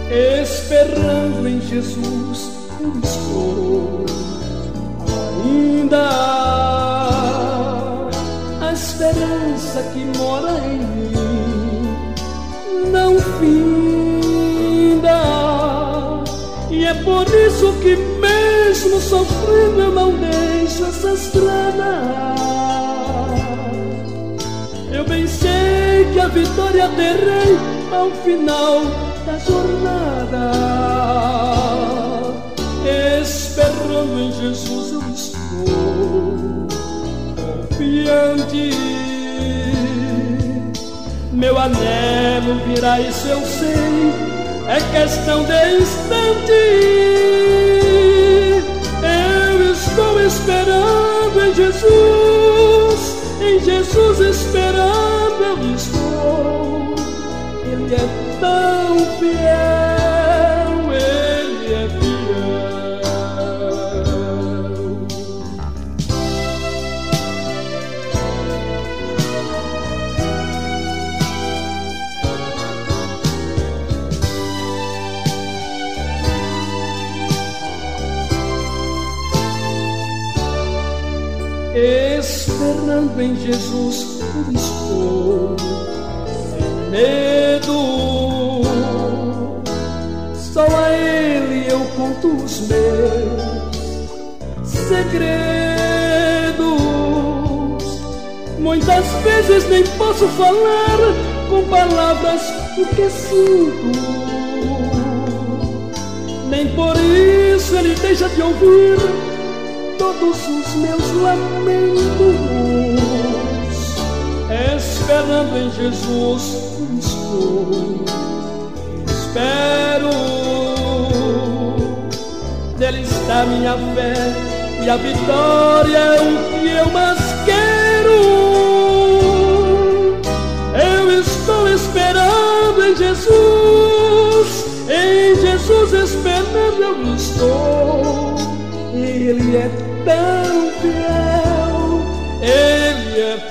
Esperando em Jesus eu estou. Ainda a esperança que mora em mim não finda, e é por isso que mesmo sofrendo eu não deixo essa estrada. Eu bem sei que a vitória terei ao final da jornada. Esperando em Jesus eu estou confiante. Meu anelo virá, isso eu sei, é questão de instante. Eu estou esperando em Jesus esperando eu estou. Ele é tão fiel, Ele é fiel. Esperando em Jesus eu estou sem medo. Só a Ele eu conto os meus segredos. Muitas vezes nem posso falar com palavras o que sinto, nem por isso Ele deixa de ouvir todos os meus lamentos. Esperando em Jesus eu estou. Espero, nele está minha fé, e a vitória é o que eu mais quero. Eu estou esperando em Jesus esperando eu estou. Ele é tão fiel, Ele é